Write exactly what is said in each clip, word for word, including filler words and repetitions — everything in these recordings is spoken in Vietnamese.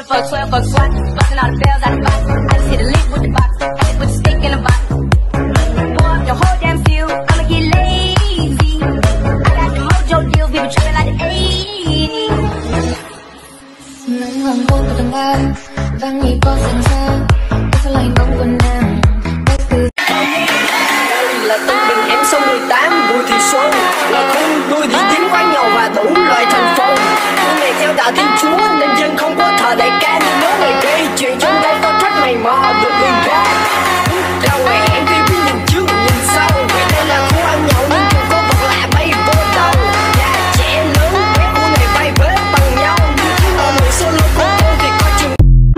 fuck, swear, fuck, swat. Busting all the bells out the box. I just hit a lick with the box. I just put the stick in the box. Pour up the whole damn field. I'ma get lazy. I got the mojo deals. People trapping like the eighties. Nắng hoàng hôn của tầng ba vang nhịp có sẵn xa. Tôi sẽ lại ngóng quần nàng. Là tân bình em số mười tám Bùi Thị Xuân, là con tôi đi tiếng quán nhậu và đủ loại thành phần. Tôi này theo đạo Thiên Chúa nên dân không có thờ đại ca. Nhưng nếu mày gây chuyện trong tay tao trách mày mò được liền ra. Ra ngoài em đi biết nhìn trước nhìn sau. Vì đây là khu ăn nhậu nhưng chưa có vật lạ bay vô đầu. Già trẻ lớn bé khu này bay bế bằng nhau. Nhưng khi mọi người solo của tôi thì có chừng.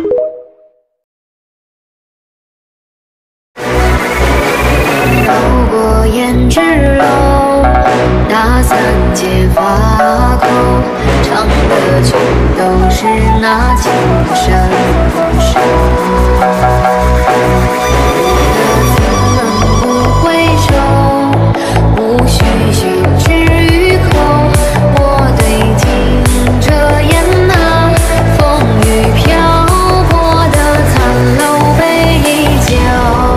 Qua胭脂楼，那三界发口，唱的全都是那青山不朽。我的情人不回首，无需宣之于口。我对镜遮掩那风雨漂泊的残楼杯酒。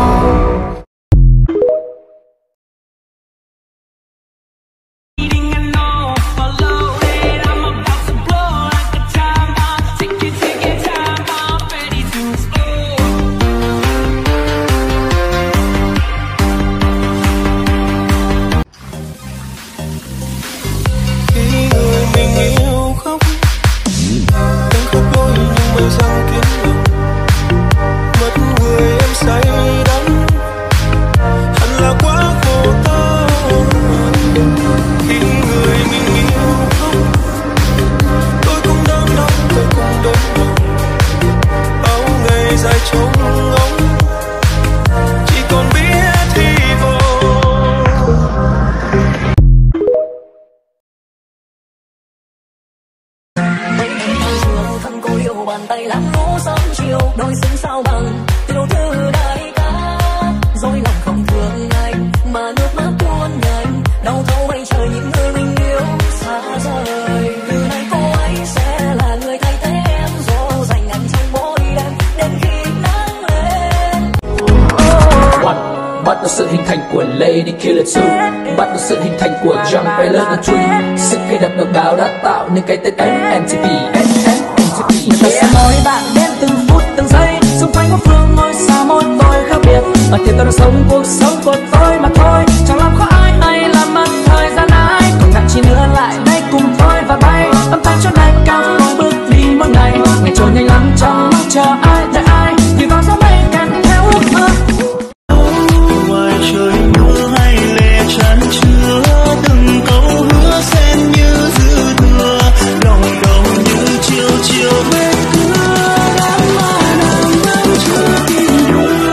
bàn tay làm lũ sớm chiều đôi xứng sao bằng tiểu thư đại ca, dối lòng không thương anh mà nước mắt tuôn nhanh đau thấu mây trời những người mình yêu xa rời. Từ nay cô ấy sẽ là người thay thế em dỗ dành anh trong mỗi đêm đến khi nắng lên. One, bắt đầu sự hình thành của Lady Killer Two, bắt đầu sự hình thành của John Taylor and Tree. Sự cây đập độc đáo đã tạo nên cái tên em tê pê. Người ta sẽ nói bạn đến từng phút từng giây, xung quanh một phương ngôi sao mỗi tôi khác biệt. Ở thì tôi đang sống cuộc sống của tôi mà thôi, chẳng làm khó ai hay làm mất thời gian ai. Còn ngại chi nữa lại đây cùng tôi và bay, âm thanh chỗ này cao không bước đi mỗi ngày. Ngày trôi nhanh lắm chẳng mong chờ ai đợi ai, thì vào gió mây kèm theo ước mơ. Ngoài trời mưa hay lệ tràn chứa từng câu hứa xen như dư thừa, lòng đầu như chiều chiều mây thưa đám mà nàng vẫn chưa tìm được.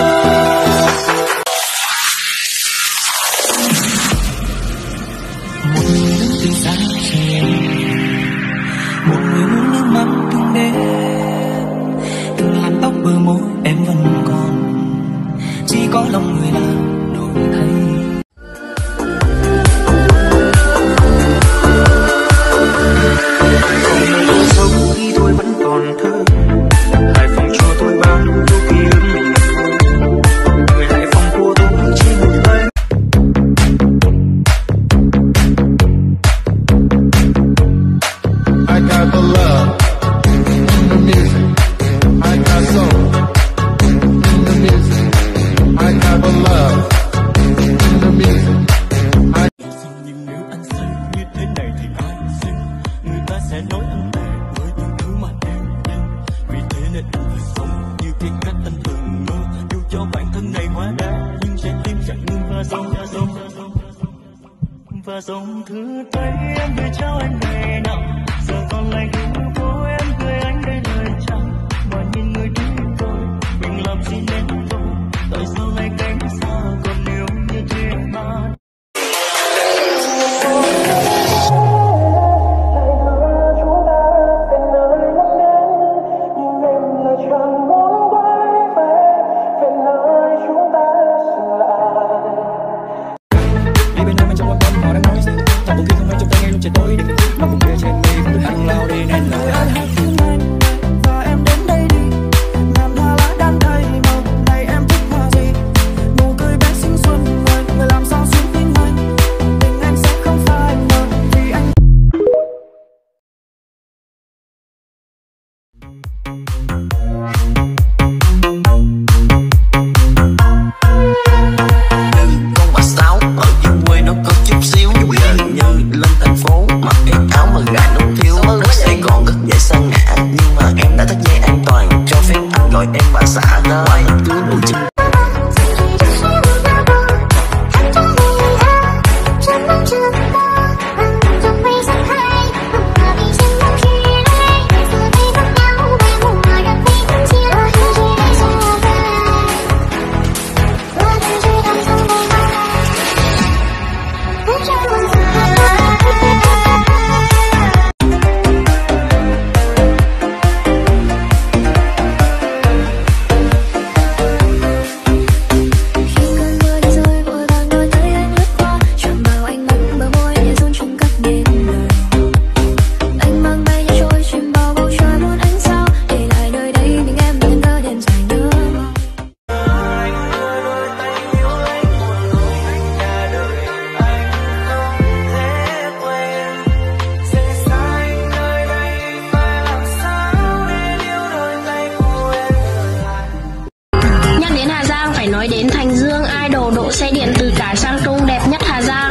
Một người đứng từ xa trời, một người muốn nước mắt từng đêm, từng làn tóc bờ môi em vẫn còn, chỉ có lòng người là đổi thay. Còn đời sống khi tôi vẫn còn thơ, Hải Phòng cho tôi bao nhiêu ký ức mình. Người Hải Phòng của tôi trên một tay. I got the love in the music. I got soul in the music. I got the love in the music. I... Nhưng nếu anh say như thế này thì ai xin? Người ta sẽ nói anh tệ với những thứ mà em nhanh. Vì thế nên anh phải sống như cái cách anh từng mơ. Dù cho bản thân này hóa đá, nhưng trái tim chẳng ngừng và dòng và dòng và dòng thứ tay em gửi trao anh ngày nào. Giờ còn lại gửi phố em gửi anh đây lời chào. Mà nhìn người đi rồi, mình làm gì nên thôi. Tại sao lại cánh xa còn nếu như thế mà. Đi bên nhau bên trong quan tâm họ đang nói gì, trong cuộc kia không hay trong tay ngay lúc trời tối. Mà cùng kia trên mi không được hăng lao đi nên lời anh hát tiếng Anh và em hiện từ cái sang trung đẹp nhất Hà Giang.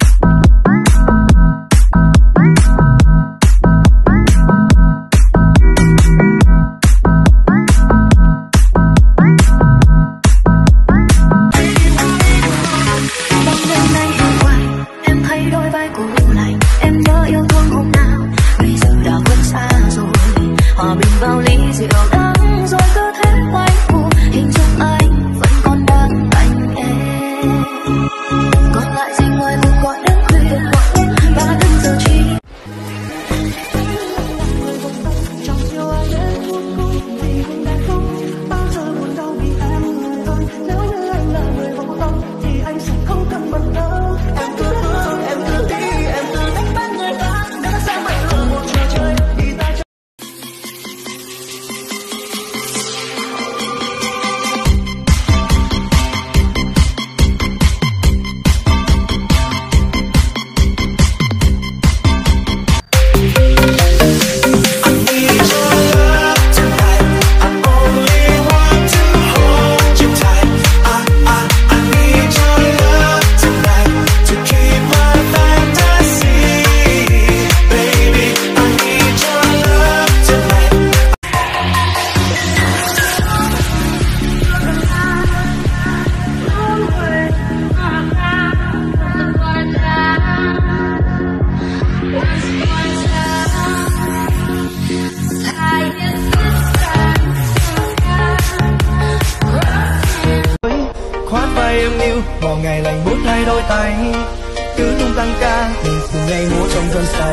Một ngày lành buốt hai đôi tay, cứ tung tăng ca mình cùng ngày múa trong cơn say.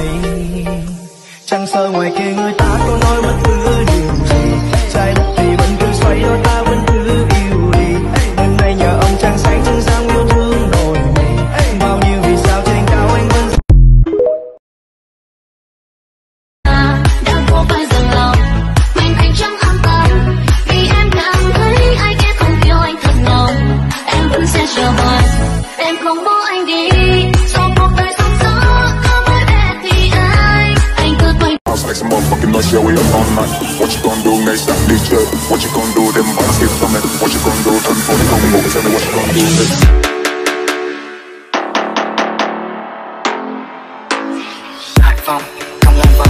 Chẳng sợ ngoài kia người ta có nói bất cứ điều gì, trái đất thì vẫn cứ xoay đôi ta vẫn cứ yêu đi. Đêm nay nhờ ông trăng sáng trăng sáng yêu thương nổi mình, bao nhiêu vì sao trên cao anh vẫn đang vô vai dừng lòng. Mình anh chẳng an tâm vì em cảm thấy ai kia không yêu anh thật lòng. Em vẫn sẽ chờ hoài, em không bỏ anh đi. Trong cuộc đời sóng gió có mỗi em thì ai anh cứ quay. Like some motherfucking noise, yeah, we up all night. What you gonna do next? That D J. What you gonna do? Them bodies keep coming. What you gonna do? Turn for the combo. Tell me what you gonna do next. Hải Phòng, Cam Lâm Vân.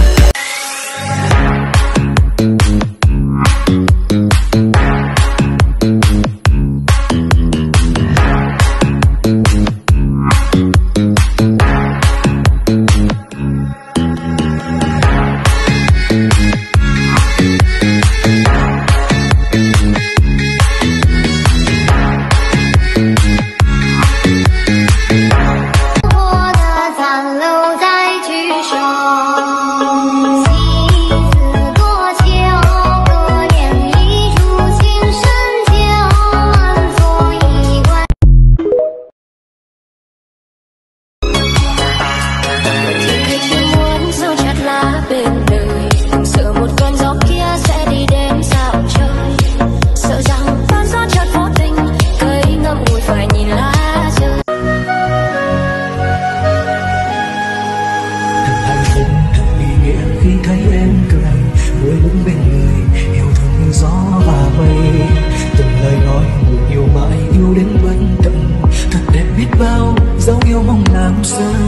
Dấu yêu mong làm xưa.